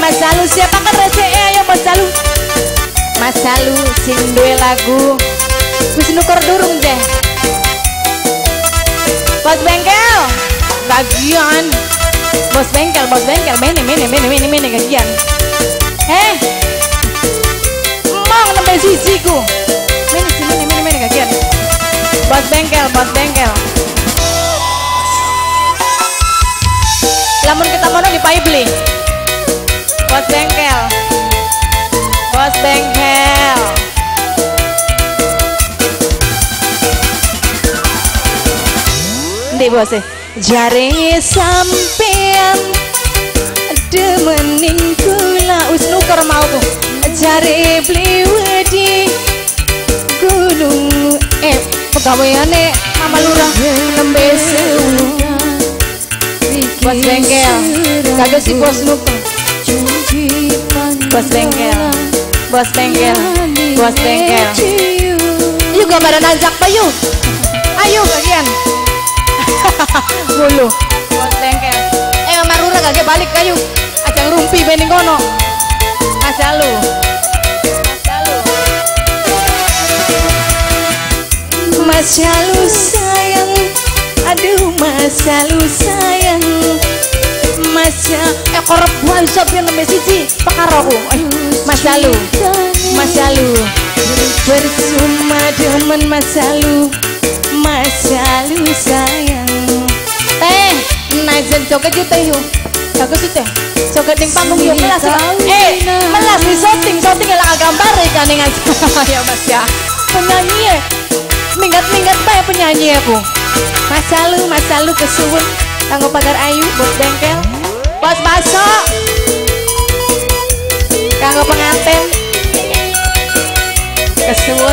Mas Salu siapakan RCE ayo Mas Salu. Mas Salu sing duwe lagu wis nukur durung deh. Bos bengkel bagian. Bos bengkel mene gajian. Emang nembe sisiku. Mene gajian. Bos bengkel. Lamun kita mono dipai beli. Bos bengkel. Ndi bos jare sampean demenin kula wis nuker mau tuh. Jare beli wedi gunung pegawaiane Mama Lurah nembe sewu. Bos bengkel kagak si bos nuker. Bos bengkel yuk gambaran ajak payu ayo bagian mulu bos bengkel Mama Lurah kagak balik kayu ajang rumpi bening kono. Mas Salu sayang aduh Mas Salu sayang korep buah sop yang nembe siji pekaroku. Mas Salu bersuma demen Mas Salu sayang najen joget yuk teh yuk joget ning panggung yuk melas melas di syuting lah gambar kan ning ya Mas ya penyanyi minggat bae penyanyi aku. Mas Salu kesuwun kanggo pagar ayu bos bengkel bos baso kanggo pengantin kesuwun.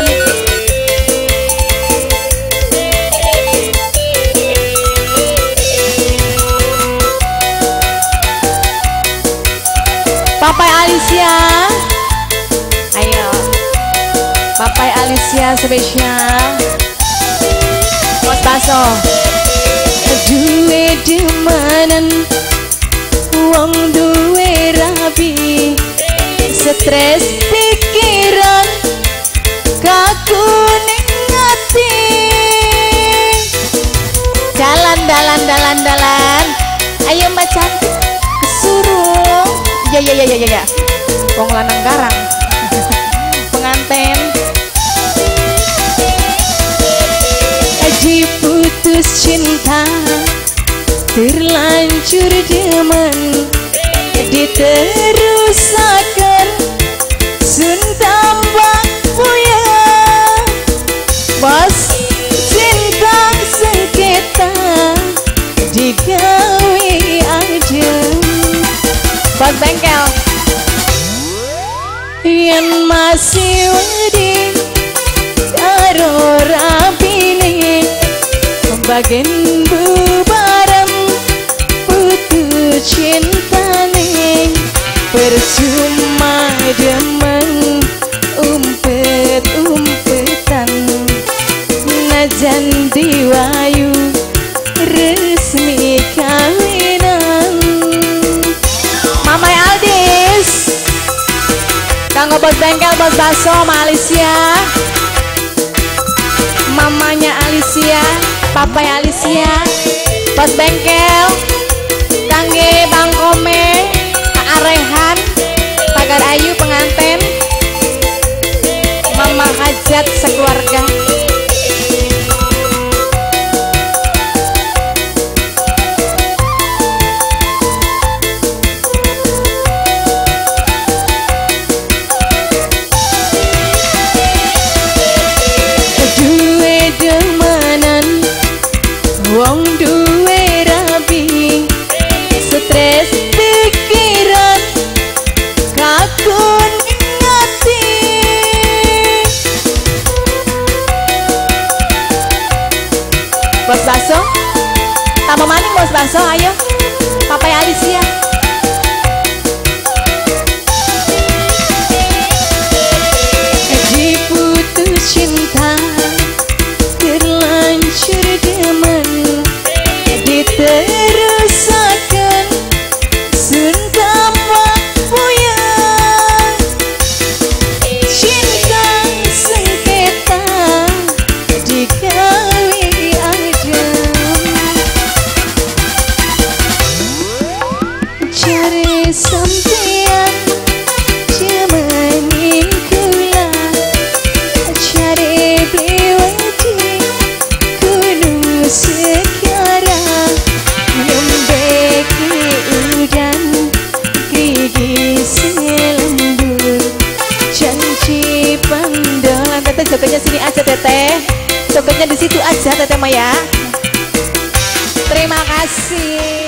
Papai Alicia ayo Papai Alicia spesial bos baso duwe demenan wong duwe rapi stres pikiran kaku ning ati dalan ayo mbak cantik kesuruh ya wong lanang garang pengantin diputus cinta terlanjur demen diterusakan sun tambah puya bos cinta sengketa digawe aja bos bengkel yang masih wedi karo rapine bagian bubarem putus cintane percuma demen umpet-umpetan najan diwayu resmi kawinan. Mamai Aldis kanggo bos bengkel bos baso sama Alicia mamanya Alicia Papai Alicia bos bengkel kangge Bang Kome Kak Rehan pagar ayu pengantin Mama Hajat sekeluarga. Wong duwe rapi stres pikiran kakun ngati bos baso tambah maning bos baso ayo Papai Alicia diputus cinta terlanjur demen diterusakan sun tambah puya cari sampean jemaning kula cari bliwati kudu sekarang membeki udan gigi selembur janji pandangan. Teteh jogetnya sini aja teteh, jogetnya di situ aja teteh Maya. Terima kasih.